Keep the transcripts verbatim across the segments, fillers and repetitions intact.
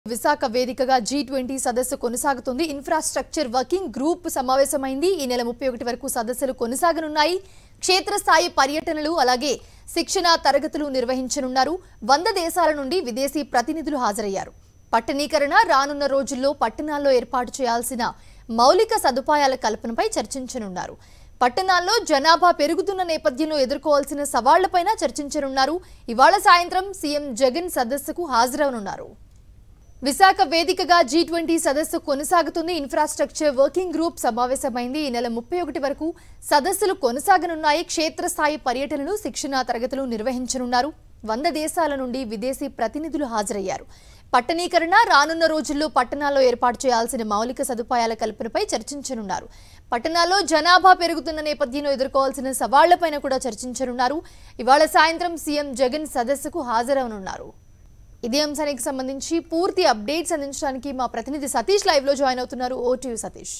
విశాఖ వేదికగా G twenty సదస్సు కొనసాగుతుంది. ఇన్ఫ్రాస్ట్రక్చర్ వర్కింగ్ గ్రూప్ సమావేశమైంది. ఈ నెల ముప్పై ఒకటి వరకు సదస్సులు కొనసాగనున్నాయి. క్షేత్రస్థాయి పర్యటనలు అలాగే శిక్షణ తరగతులు నిర్వహించనున్నారు. వంద దేశాల నుండి విదేశీ ప్రతినిధులు హాజరయ్యారు. పట్టణీకరణ రానున్న రోజుల్లో పట్టణాల్లో ఏర్పాటు చేయాల్సిన మౌలిక సదుపాయాల కల్పనపై చర్చించనున్నారు. పట్టణాల్లో జనాభా పెరుగుతున్న నేపథ్యంలో ఎదుర్కోవాల్సిన సవాళ్లపైన చర్చించనున్నారు. ఇవాళ సాయంత్రం సీఎం జగన్ సదస్సుకు హాజరవనున్నారు. విశాఖ వేదికగా జీ ట్వంటీ సదస్సు కొనసాగుతుంది. ఇన్ఫ్రాస్ట్రక్చర్ వర్కింగ్ గ్రూప్ సమావేశమైంది. ఈ నెల ముప్పై ఒకటి వరకు సదస్సులు కొనసాగనున్నాయి. క్షేత్రస్థాయి పర్యటనలు శిక్షణ తరగతులు నిర్వహించనున్నారు. వంద దేశాల నుండి విదేశీ ప్రతినిధులు హాజరయ్యారు. పట్టణీకరణ రానున్న రోజుల్లో పట్టణాల్లో ఏర్పాటు చేయాల్సిన మౌలిక సదుపాయాల కల్పనపై చర్చించనున్నారు. పట్టణాల్లో జనాభా పెరుగుతున్న నేపథ్యంలో ఎదుర్కోవాల్సిన సవాళ్లపైన కూడా చర్చించనున్నారు. ఇవాళ సాయంత్రం సీఎం జగన్ సదస్సుకు హాజరవనున్నారు. ఇదే అంశానికి సంబంధించి పూర్తి అప్డేట్స్ అందించడానికి మా ప్రతినిధి సతీష్ లైవ్ లో జాయిన్ అవుతున్నారు. Over to you Satish.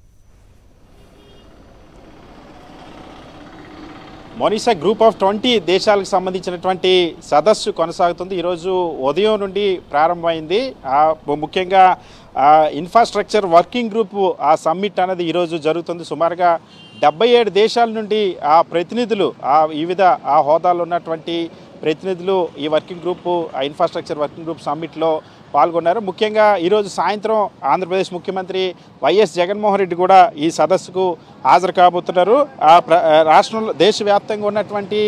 Monisha group of twenty దేశాలకు సంబంధించినటువంటి సదస్సు కొనసాగుతుంది. ఈరోజు ఉదయం నుండి ప్రారంభమైంది. ముఖ్యంగా ఇన్ఫ్రాస్ట్రక్చర్ వర్కింగ్ గ్రూప్ ఆ సమ్మిట్ అనేది ఈరోజు జరుగుతుంది. సుమారుగా డెబ్బై ఏడు దేశాల నుండి ఆ ప్రతినిధులు ఆ వివిధ ఆ హోదాలో ఉన్నటువంటి ప్రతినిధులు ఈ వర్కింగ్ గ్రూప్ ఆ ఇన్ఫ్రాస్ట్రక్చర్ వర్కింగ్ గ్రూప్ సమ్మిట్లో పాల్గొన్నారు. ముఖ్యంగా ఈరోజు సాయంత్రం ఆంధ్రప్రదేశ్ ముఖ్యమంత్రి వైఎస్ జగన్మోహన్ రెడ్డి కూడా ఈ సదస్సుకు హాజరు కాబోతున్నారు. ఆ రాష్ట్రంలో దేశవ్యాప్తంగా ఉన్నటువంటి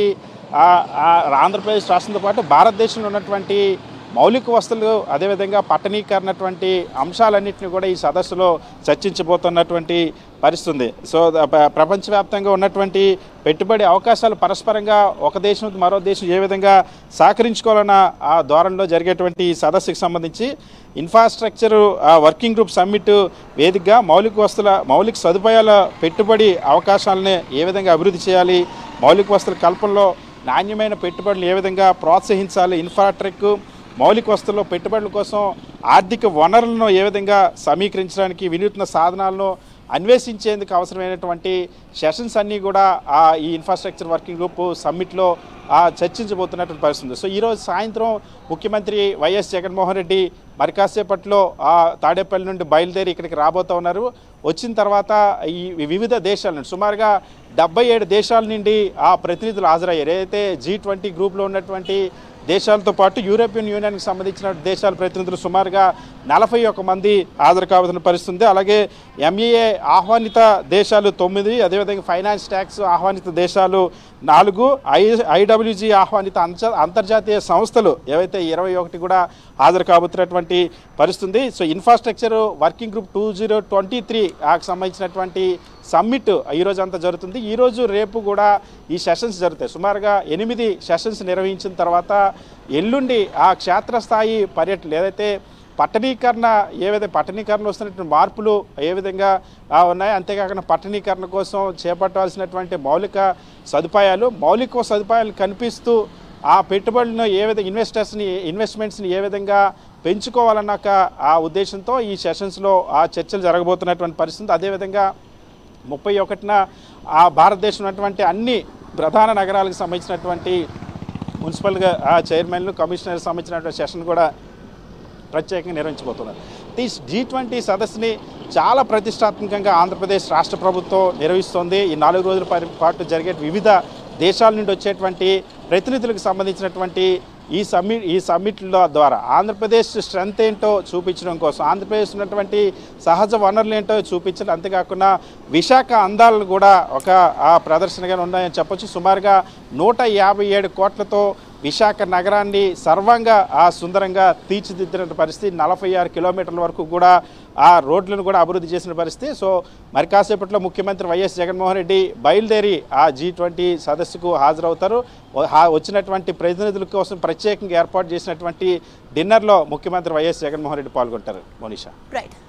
ఆంధ్రప్రదేశ్ రాష్ట్రంతో పాటు భారతదేశంలో ఉన్నటువంటి మౌలిక వసతులు అదేవిధంగా పట్టణీకరణటువంటి అంశాలన్నింటినీ కూడా ఈ సదస్సులో చర్చించబోతున్నటువంటి పరిస్థితి ఉంది. సో ప్రపంచవ్యాప్తంగా ఉన్నటువంటి పెట్టుబడి అవకాశాలు పరస్పరంగా ఒక దేశం నుంచి మరో దేశం ఏ విధంగా సహకరించుకోవాలన్న ఆ ధోరణిలో జరిగేటువంటి ఈ సదస్సుకు సంబంధించి ఇన్ఫ్రాస్ట్రక్చర్ వర్కింగ్ గ్రూప్ సమ్మిట్ వేదికగా మౌలిక వస్తువుల మౌలిక సదుపాయాల పెట్టుబడి అవకాశాలని ఏ విధంగా అభివృద్ధి చేయాలి, మౌలిక వస్తువుల కల్పనలో నాణ్యమైన పెట్టుబడులు ఏ విధంగా ప్రోత్సహించాలి, ఇన్ఫ్రాట్రెక్ మౌలిక వస్తువుల్లో పెట్టుబడుల కోసం ఆర్థిక వనరులను ఏ విధంగా సమీకరించడానికి వినూత్న సాధనాలను అన్వేషించేందుకు అవసరమైనటువంటి సెషన్స్ అన్నీ కూడా ఆ ఈ ఇన్ఫ్రాస్ట్రక్చర్ వర్కింగ్ గ్రూప్ సమ్మిట్లో చర్చించబోతున్నటువంటి పరిస్థితి. సో ఈరోజు సాయంత్రం ముఖ్యమంత్రి వైఎస్ జగన్మోహన్ రెడ్డి మరి కాసేపట్లో ఆ తాడేపల్లి నుండి బయలుదేరి ఇక్కడికి రాబోతూ ఉన్నారు. వచ్చిన తర్వాత ఈ వివిధ దేశాల నుండి సుమారుగా డెబ్బై ఏడు దేశాల నుండి ఆ ప్రతినిధులు హాజరయ్యారు. ఏదైతే జీ ట్వంటీ గ్రూప్లో ఉన్నటువంటి దేశాలతో పాటు యూరోపియన్ యూనియన్కి సంబంధించిన దేశాల ప్రతినిధులు సుమారుగా నలభై ఒక్క మంది హాజరు కావాల్సిన పరిస్థితి. అలాగే ఎంఈఏ ఆహ్వానిత దేశాలు తొమ్మిది, అదేవిధంగా ఫైనాన్స్ ట్యాక్స్ ఆహ్వానిత దేశాలు నాలుగు, ఐ ఐడబ్ల్యూజీ ఆహ్వానిత అంతర్జాతీయ సంస్థలు ఏవైతే ఇరవై ఒకటి కూడా హాజరు కాబోతున్నటువంటి పరిస్థితి. So infrastructure working group two zero twenty three ఆకు సంబంధించినటువంటి సమ్మిట్ ఈరోజు అంతా జరుగుతుంది. ఈరోజు రేపు కూడా ఈ సెషన్స్ జరుగుతాయి. సుమారుగా ఎనిమిది సెషన్స్ నిర్వహించిన తర్వాత ఎల్లుండి ఆ క్షేత్రస్థాయి పర్యటనలు ఏదైతే పట్టణీకరణ ఏవైతే పట్టణీకరణ వస్తున్నటువంటి మార్పులు ఏ విధంగా ఉన్నాయో, అంతేకాకుండా పట్టణీకరణ కోసం చేపట్టాల్సినటువంటి మౌలిక సదుపాయాలు మౌలిక సదుపాయాలు కనిపిస్తూ ఆ పెట్టుబడులను ఏ విధంగా ఇన్వెస్టర్స్ని ఇన్వెస్ట్మెంట్స్ని ఏ విధంగా పెంచుకోవాలన్నాక ఆ ఉద్దేశంతో ఈ సెషన్స్లో ఆ చర్చలు జరగబోతున్నటువంటి పరిస్థితి. అదేవిధంగా ముప్పై ఒకటిన ఆ భారతదేశం ఉన్నటువంటి అన్ని ప్రధాన నగరాలకు సంబంధించినటువంటి మున్సిపల్గా ఆ చైర్మన్లు కమిషనర్కి సంబంధించినటువంటి సెషన్ కూడా ప్రత్యేకంగా నిర్వహించబోతున్నారు. ఈ జీ ట్వంటీ సదస్సుని చాలా ప్రతిష్టాత్మకంగా ఆంధ్రప్రదేశ్ రాష్ట్ర ప్రభుత్వం నిర్వహిస్తోంది. ఈ నాలుగు రోజుల పాటు జరిగే వివిధ దేశాల నుండి వచ్చేటువంటి ప్రతినిధులకు సంబంధించినటువంటి ఈ సమ్మిట్ ఈ సమ్మిట్ల ద్వారా ఆంధ్రప్రదేశ్ స్ట్రెంత్ ఏంటో చూపించడం కోసం, ఆంధ్రప్రదేశ్ ఉన్నటువంటి సహజ వనరులు ఏంటో చూపించడం, అంతేకాకుండా విశాఖ అందాలను కూడా ఒక ఆ ప్రదర్శనగా ఉన్నాయని చెప్పొచ్చు. సుమారుగా నూట యాభై ఏడు కోట్లతో విశాఖ నగరాన్ని సర్వంగా ఆ సుందరంగా తీర్చిదిద్దిన పరిస్థితి. నలభై ఆరు కిలోమీటర్ల వరకు కూడా ఆ రోడ్లను కూడా అభివృద్ధి చేసిన పరిస్థితి. సో మరి కాసేపట్లో ముఖ్యమంత్రి వైఎస్ జగన్మోహన్ రెడ్డి బయలుదేరి ఆ జీ ట్వంటీ సదస్సుకు హాజరవుతారు. వచ్చినటువంటి ప్రతినిధుల కోసం ప్రత్యేకంగా ఏర్పాటు చేసినటువంటి డిన్నర్లో ముఖ్యమంత్రి వైఎస్ జగన్మోహన్ రెడ్డి పాల్గొంటారు. మోనిషా. రైట్.